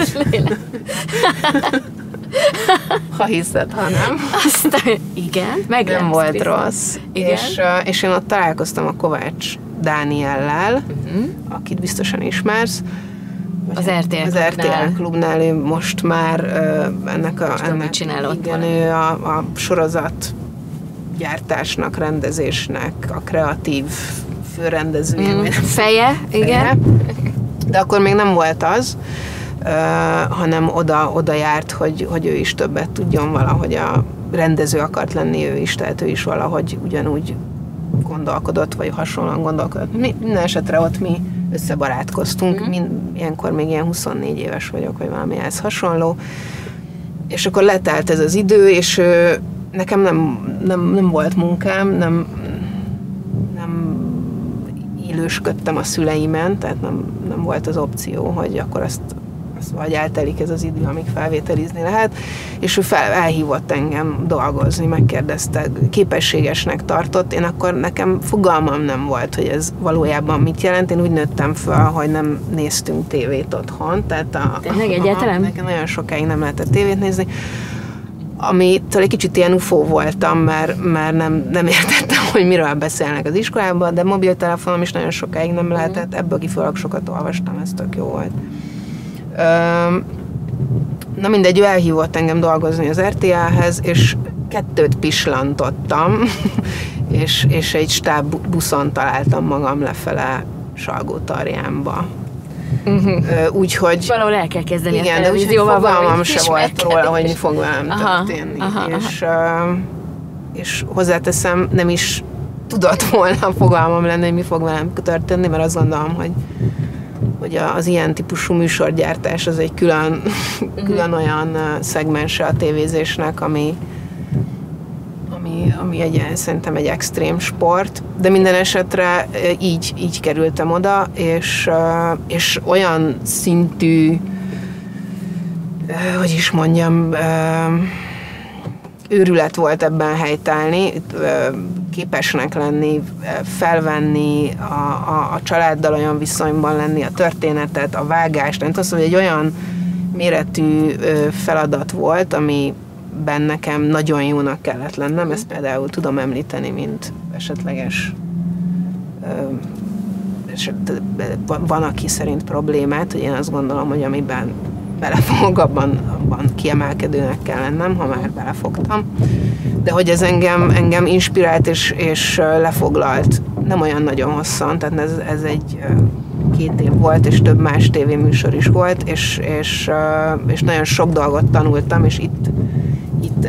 Ha hiszed, ha nem.
Aztán igen, meg
nem volt biztos. Rossz.
Igen.
És, és én ott találkoztam a Kovács Dániellel, uh-huh. akit biztosan ismersz.
Az er té el
Az er té el klubnál, ő most már uh, ennek a...
Most ennek, csinál
igen, ő a, a sorozat gyártásnak, rendezésnek, a kreatív főrendezője.
Mm, feje, feje, igen.
De akkor még nem volt az, Uh, hanem oda, oda járt, hogy, hogy ő is többet tudjon valahogy, a rendező akart lenni ő is, tehát ő is valahogy ugyanúgy gondolkodott, vagy hasonlóan gondolkodott. Mi, minden esetre ott mi összebarátkoztunk, mm-hmm. Mind, ilyenkor még ilyen huszonnégy éves vagyok, vagy valami ehhez hasonló, és akkor letelt ez az idő, és ő, nekem nem, nem, nem volt munkám, nem, nem élősködtem a szüleimen, tehát nem, nem volt az opció, hogy akkor azt vagy eltelik ez az idő, amíg felvételizni lehet, és ő fel, elhívott engem dolgozni, megkérdezte, képességesnek tartott, én akkor nekem fogalmam nem volt, hogy ez valójában mit jelent, én úgy nőttem fel, hogy nem néztünk tévét otthon, tehát a,
Tényleg egyáltalán?
Nekem nagyon sokáig nem lehetett tévét nézni, amitől egy kicsit ilyen ufó voltam, mert, mert nem, nem értettem, hogy miről beszélnek az iskolában, de mobiltelefonom is nagyon sokáig nem lehetett, ebből kifolyólag sokat olvastam, ez tök jó volt. Na mindegy, ő elhívott engem dolgozni az er té el-hez, és kettőt pislantottam, és, és egy stáb buszon találtam magam lefele Salgótarjánba. Uh-huh. Úgyhogy...
Valahol el kell kezdeni
igen,
a televízióval.
Igen, de fogalmam se volt róla, hogy mi fog velem
aha,
történni.
aha,
és, aha. és hozzáteszem, nem is tudott volna fogalmam lenni, hogy mi fog velem történni, mert azt gondolom, hogy hogy az ilyen típusú műsorgyártás az egy külön, uh-huh. külön olyan szegmense a tévézésnek, ami, ami, ami egy, szerintem egy extrém sport, de minden esetre így, így kerültem oda, és, és olyan szintű, hogy is mondjam, őrület volt ebben helytállni, képesnek lenni, felvenni, a, a, a családdal olyan viszonyban lenni, a történetet, a vágást. Nem tudom, hogy egy olyan méretű feladat volt, amiben nekem nagyon jónak kellett lennem, ezt például tudom említeni, mint esetleges eset, van, aki szerint problémát, hogy én azt gondolom, hogy amiben belefogok, abban, abban kiemelkedőnek kell lennem, ha már belefogtam. De hogy ez engem, engem inspirált és, és lefoglalt, nem olyan nagyon hosszan, tehát ez, ez egy két év volt, és több más tévéműsor is volt, és, és, és nagyon sok dolgot tanultam, és itt, itt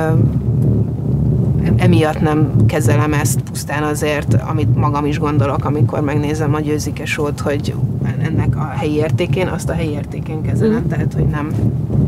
emiatt nem kezelem ezt pusztán azért, amit magam is gondolok, amikor megnézem a Győzike Show-t, hogy ennek a helyi értékén, azt a helyi értékén kezelem, mm. tehát, hogy nem,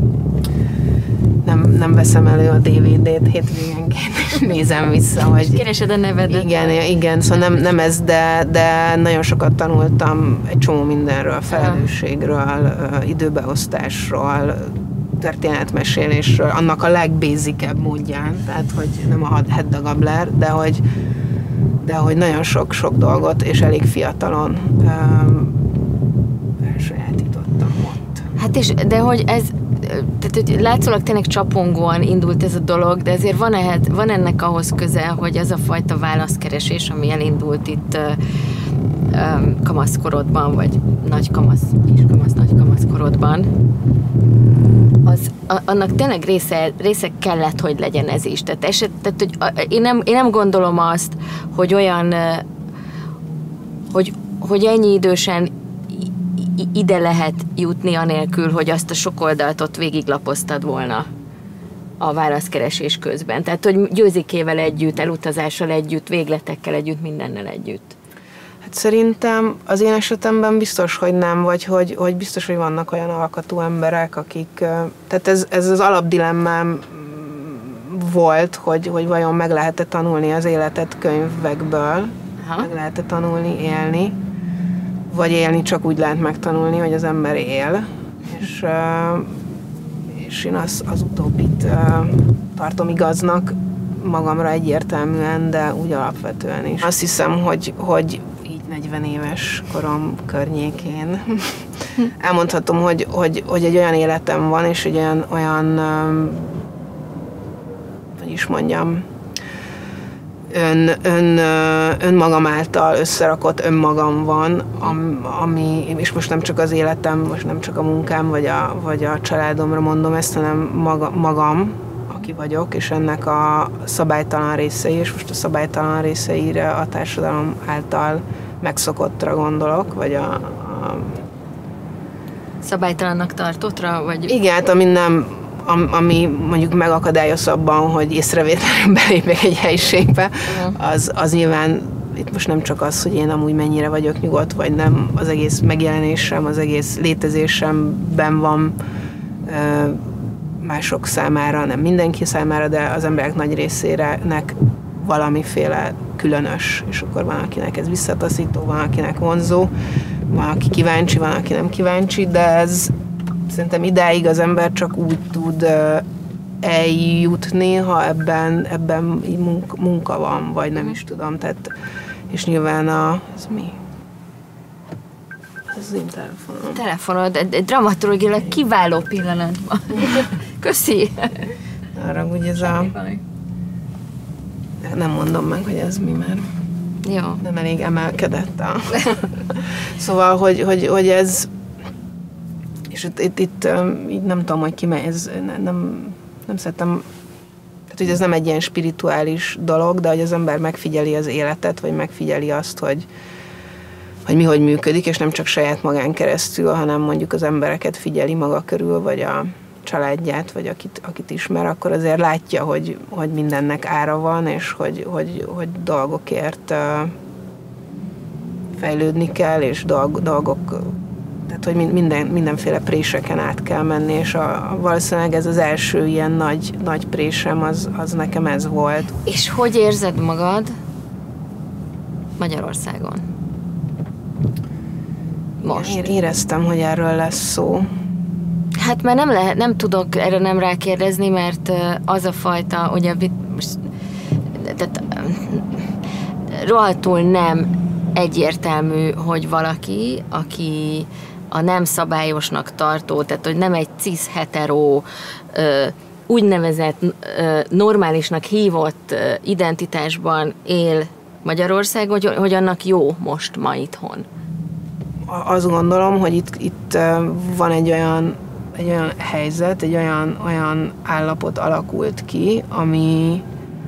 nem, nem veszem elő a dé vé dét hétvégenként, és nézem vissza, hogy...
Keresed a nevedet.
Igen, igen, szóval nem, nem ez, de, de nagyon sokat tanultam egy csomó mindenről, felelősségről, időbeosztásról, történetmesélésről, annak a legbézikebb módján, tehát, hogy nem a heddagabler, de hogy, de hogy nagyon sok-sok dolgot, és elég fiatalon um, elsajátítottam ott.
Hát és, de hogy ez, tehát hogy látszólag tényleg csapongóan indult ez a dolog, de ezért van, ehhez, van ennek ahhoz köze, hogy ez a fajta válaszkeresés, ami elindult itt um, kamaszkorodban, vagy nagy kamasz, kis kamasz, nagy kamaszkorodban, az, a, annak tényleg része, része kellett, hogy legyen ez is. Tehát, eset, tehát hogy a, én, nem, én nem gondolom azt, hogy olyan, hogy, hogy ennyi idősen ide lehet jutni anélkül, hogy azt a sok oldalt ott végiglapoztad volna a válaszkeresés közben. Tehát, hogy Győzikével együtt, elutazással együtt, végletekkel együtt, mindennel együtt.
Hát szerintem az én esetemben biztos, hogy nem, vagy hogy, hogy biztos, hogy vannak olyan alkatú emberek, akik... Tehát ez, ez az alapdilemmám volt, hogy, hogy vajon meg lehet-e tanulni az életet könyvekből, Aha. meg lehet-e tanulni, élni, vagy élni csak úgy lehet megtanulni, hogy az ember él. És, és én az, az utóbbit tartom igaznak magamra egyértelműen, de úgy alapvetően is. Azt hiszem, hogy, hogy így negyven éves korom környékén elmondhatom, hogy, hogy, hogy egy olyan életem van, és egy olyan, olyan hogy is mondjam, ön, ön, önmagam által összerakott önmagam van, ami, és most nem csak az életem, most nem csak a munkám, vagy a, vagy a családomra mondom ezt, hanem maga, magam, aki vagyok, és ennek a szabálytalan részei, és most a szabálytalan részeire a társadalom által megszokottra gondolok, vagy a... a...
Szabálytalannak tartottra? Vagy...
Igen, hát ami nem, ami mondjuk megakadályoz abban, hogy észrevétlenül belépek egy helyiségbe, uh-huh. az, az nyilván itt most nem csak az, hogy én amúgy mennyire vagyok nyugodt, vagy nem, az egész megjelenésem, az egész létezésemben van mások számára, nem mindenki számára, de az emberek nagy részének valamiféle különös, és akkor van, akinek ez visszataszító, van, akinek vonzó, van, aki kíváncsi, van, aki nem kíváncsi, de ez szerintem idáig az ember csak úgy tud eljutni, ha ebben, ebben munka van, vagy nem is tudom, tehát, és nyilván a... Ez mi? Ez az én telefonom.
Telefonod, dramaturgilag kiváló pillanatban. Köszi!
Arra, hogy ez a... Nem mondom meg, hogy ez mi, mert
jó.
Nem elég emelkedett a... Szóval, hogy, hogy, hogy ez... És itt, itt, itt így nem tudom, hogy ki megy, ez nem, nem szeretem... Tehát, hogy ez nem egy ilyen spirituális dolog, de hogy az ember megfigyeli az életet, vagy megfigyeli azt, hogy hogy mi hogy működik, és nem csak saját magán keresztül, hanem mondjuk az embereket figyeli maga körül, vagy a családját, vagy akit, akit ismer, akkor azért látja, hogy, hogy mindennek ára van, és hogy, hogy, hogy dolgokért fejlődni kell, és dolg, dolgok, tehát hogy minden, mindenféle préseken át kell menni, és a, a, valószínűleg ez az első ilyen nagy, nagy présem, az, az nekem ez volt.
És hogy érzed magad Magyarországon? Most.
Én éreztem, hogy erről lesz szó.
Hát mert nem lehet, nem tudok erre nem rákérdezni, mert az a fajta, ugye most, tehát, rohadtul nem egyértelmű, hogy valaki, aki a nem szabályosnak tartó, tehát hogy nem egy cis-hetero, úgynevezett normálisnak hívott identitásban él Magyarországon, hogy, hogy annak jó most ma itthon.
Azt gondolom, hogy itt, itt van egy olyan, egy olyan helyzet, egy olyan, olyan állapot alakult ki, ami,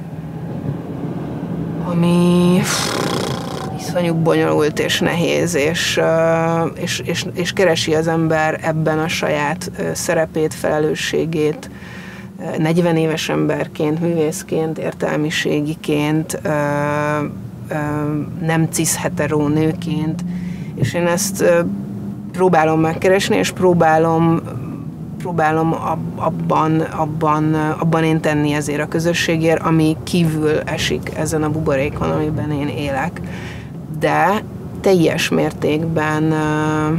ami iszonyú bonyolult és nehéz, és, és, és, és keresi az ember ebben a saját szerepét, felelősségét, negyven éves emberként, művészként, értelmiségiként, nem cis-hetero nőként, és én ezt próbálom megkeresni, és próbálom, próbálom abban, abban, abban én tenni ezért a közösségért, ami kívül esik ezen a buborékon, amiben én élek. De teljes mértékben uh,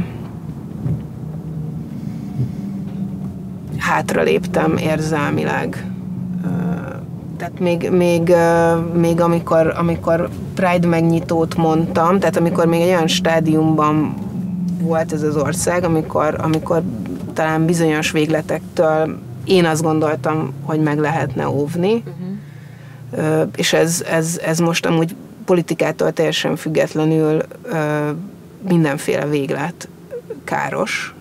hátraléptem érzelmileg. Uh, tehát még, még, uh, még amikor, amikor Pride megnyitót mondtam, tehát amikor még egy olyan stádiumban volt ez az ország, amikor, amikor talán bizonyos végletektől én azt gondoltam, hogy meg lehetne óvni, uh-huh. uh, és ez, ez, ez most amúgy politikától teljesen függetlenül mindenféle véglet káros.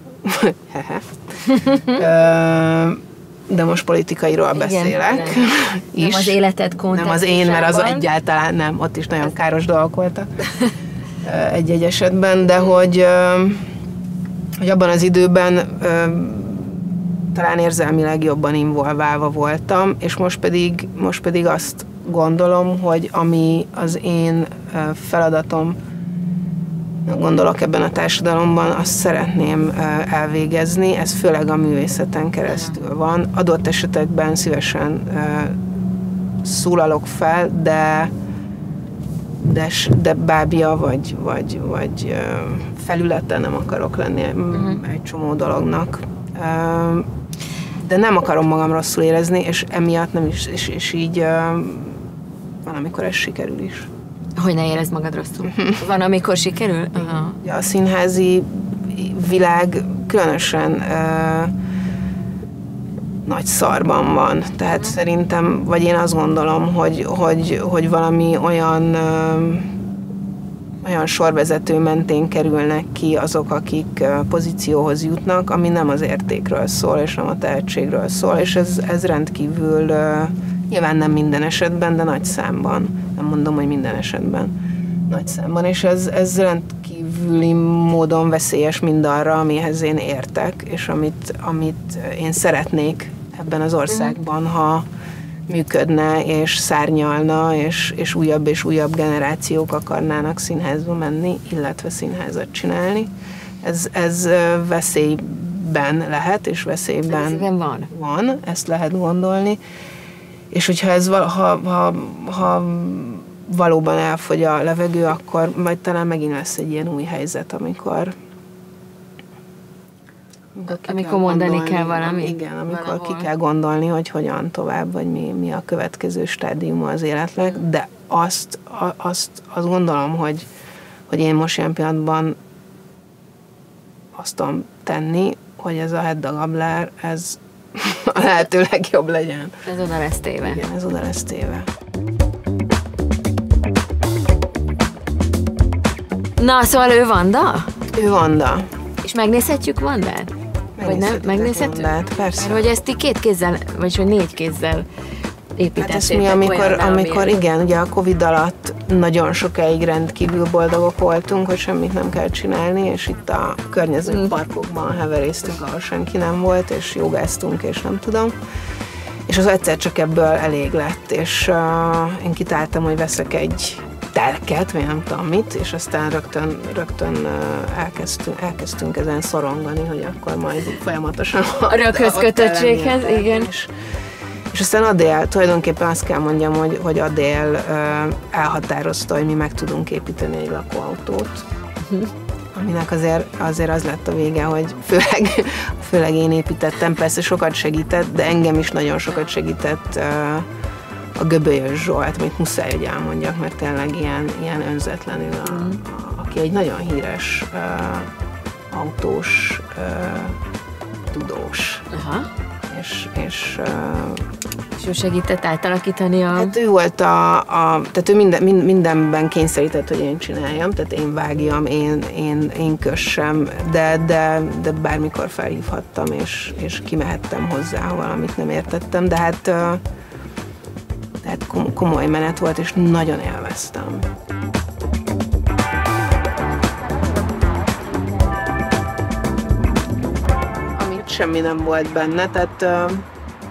De most politikairól beszélek.
Igen, is. Nem az életed kontextusában.
Nem az én, mert az egyáltalán nem. Ott is nagyon káros dolgok voltak egy-egy esetben, de hogy, hogy abban az időben talán érzelmileg jobban involválva voltam, és most pedig, most pedig azt gondolom, hogy ami az én feladatom, gondolok ebben a társadalomban, azt szeretném elvégezni, ez főleg a művészeten keresztül van. Adott esetekben szívesen szólalok fel, de, de, de bábja vagy, vagy, vagy felületen nem akarok lenni uh-huh. egy csomó dolognak. De nem akarom magam rosszul érezni, és emiatt nem is, és, és így van, amikor ez sikerül is.
Hogy ne érezd magad rosszul? Van, amikor sikerül? Aha.
Ja, a színházi világ különösen uh, nagy szarban van. Tehát szerintem, vagy én azt gondolom, hogy, hogy, hogy valami olyan, uh, olyan sorvezető mentén kerülnek ki azok, akik uh, pozícióhoz jutnak, ami nem az értékről szól, és nem a tehetségről szól, és ez, ez rendkívül, uh, nyilván nem minden esetben, de nagy számban. Nem mondom, hogy minden esetben nagy számban, és ez, ez rendkívüli módon veszélyes mindarra, amihez én értek, és amit, amit én szeretnék ebben az országban, ha működne, és szárnyalna, és, és újabb és újabb generációk akarnának színházba menni, illetve színházat csinálni. Ez, ez veszélyben lehet, és veszélyben
van.
van, ezt lehet gondolni. És hogyha ez ha, ha, ha valóban elfogy a levegő, akkor majd talán megint lesz egy ilyen új helyzet, amikor
amikor, amikor mondani gondolni, kell valami.
Igen, amikor valahol. Ki kell gondolni, hogy hogyan tovább, vagy mi, mi a következő stádiuma az életnek, de azt, azt, azt gondolom, hogy, hogy én most ilyen pillanatban azt tudom tenni, hogy ez a Hedda Gabler, ez a lehető legjobb legyen.
Ez oda lesz téve.
Igen, ez oda lesz téve.
Na, szóval ő Vanda?
Ő Vanda.
És megnézhetjük Vandát? Vagy nem? Megnézhetjük?
Vandát, persze.
Mert hogy ezt ti két kézzel, vagy hogy négy kézzel építettétek.
Hát ezt mi, amikor, amikor igen, ugye a Covid alatt nagyon sokáig rendkívül boldogok voltunk, hogy semmit nem kell csinálni, és itt a környező mm. parkokban heveréztünk, ahol senki nem volt, és jogáztunk, és nem tudom. És az egyszer csak ebből elég lett, és uh, én kitáltam, hogy veszek egy telket, vagy nem tudom mit, és aztán rögtön, rögtön uh, elkezdtünk, elkezdtünk ezen szorongani, hogy akkor majd folyamatosan
a röghözkötöttséghez, igen.
És, és aztán Adél, tulajdonképpen azt kell mondjam, hogy, hogy Adél uh, elhatározta, hogy mi meg tudunk építeni egy lakóautót, uh-huh. aminek azért, azért az lett a vége, hogy főleg, főleg én építettem, persze sokat segített, de engem is nagyon sokat segített uh, a Göbölyös Zsolt, amit muszáj, hogy elmondjak, mert tényleg ilyen, ilyen önzetlenül, a, a, aki egy nagyon híres uh, autós uh, tudós.
Aha.
És, és, uh,
és ő segített átalakítani a...
Hát ő volt a... a tehát ő minden, mindenben kényszerített, hogy én csináljam, tehát én vágjam, én, én, én kössem, de, de, de bármikor felhívhattam, és, és kimehettem hozzá, ha valamit nem értettem, de hát, uh, tehát komoly menet volt, és nagyon élveztem. Semmi nem volt benne, tehát uh,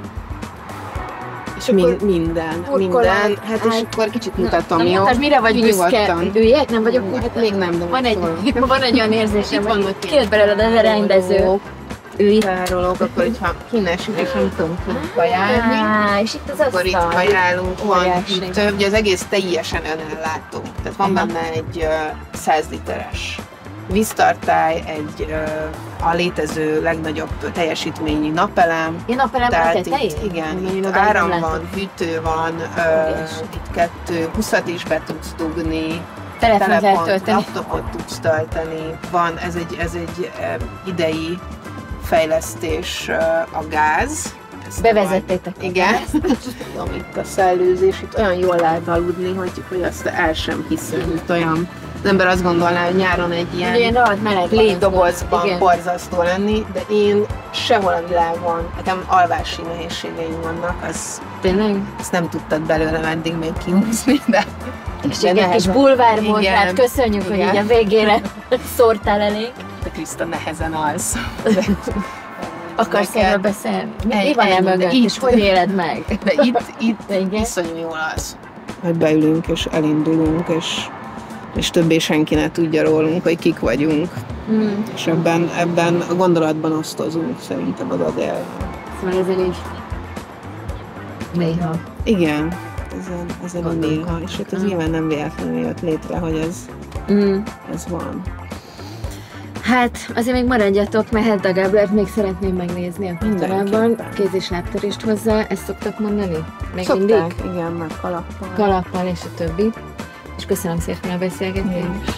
és min, minden, minden. Hát és akkor kicsit mutatom, jó?
Hát mire vagy büszke? Üljek? Nem vagyok?
Hát még nem.
Van egy, van egy olyan érzésem, hogy kijött belőled az a rendező. Ülj.
Tárolók, akkor hogyha kinesünk, és nem tudunk kajálni.
Á, és itt az
akkor itt kajálunk, van itt, ugye az egész teljesen önellátó. Tehát van benne egy száz literes víztartály, egy a létező legnagyobb teljesítményű napelem.
Ilyen napelem a tetején?
Igen, itt áram van, hűtő van, uh, itt kettő, húszat is be tudsz dugni,
telefont lehet tölteni,
laptopot tudsz tölteni, van, ez egy, ez egy uh, idei fejlesztés uh, a gáz,
Bevezettétek.
Igen. Tudom, itt a szellőzés, itt olyan jól lehet aludni, hogy, hogy azt el sem hiszem, itt olyan... Az ember azt gondolná, hogy nyáron egy ilyen,
ilyen
létdobozban borzasztó lenni, de én sehol a világon, nekem alvási nehézségeim vannak, az,
tényleg?
Azt nem tudtad belőlem eddig még kihúzni, de...
És egy kis bulvármódát, köszönjük, igen. Hogy így a végére szórtál elénk.
De Kriszta nehezen alsz.
Akarsz erről beszélni? Mi van el mögött, és hogy éled meg?
De itt, itt iszonyú jól alsz. Hogy beülünk, és elindulunk, és, és többé senki ne tudja rólunk, hogy kik vagyunk. Mm. És ebben, ebben a gondolatban osztozunk, szerintem az Adél.
Szóval ez elég néha.
Igen, ezen, ezen a néha, és hát ez nyilván nem véletlenül jött létre, hogy ez, mm. ez van.
Hát, azért még maradjatok, mert Hedda Gábort még szeretném megnézni a kultúrában. Kéz- és lábtörést hozzá, ezt szoktak mondani? Még
Szokták,
mindig?
Igen, meg kalappal.
Kalappal és a többi. És köszönöm szépen a beszélgetést.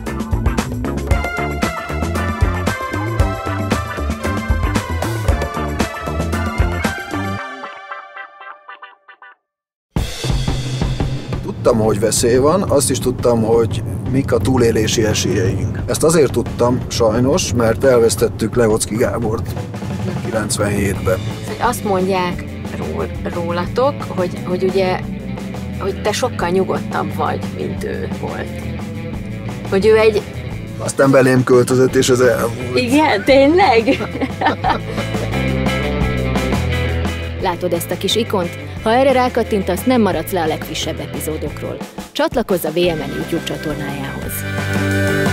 Tudtam, hogy veszély van, azt is tudtam, hogy mik a túlélési esélyeink. Ezt azért tudtam, sajnos, mert elvesztettük Levocki Gábort kilencvenhétben.
Azt mondják ról, rólatok, hogy, hogy ugye, hogy te sokkal nyugodtabb vagy, mint ő volt. Hogy ő egy...
Aztán belém költözött, és ez elmúlt.
Igen, tényleg? Látod ezt a kis ikont? Ha erre rákattintasz, nem maradsz le a legfrissebb epizódokról. Csatlakozz a vé em en YouTube csatornájához.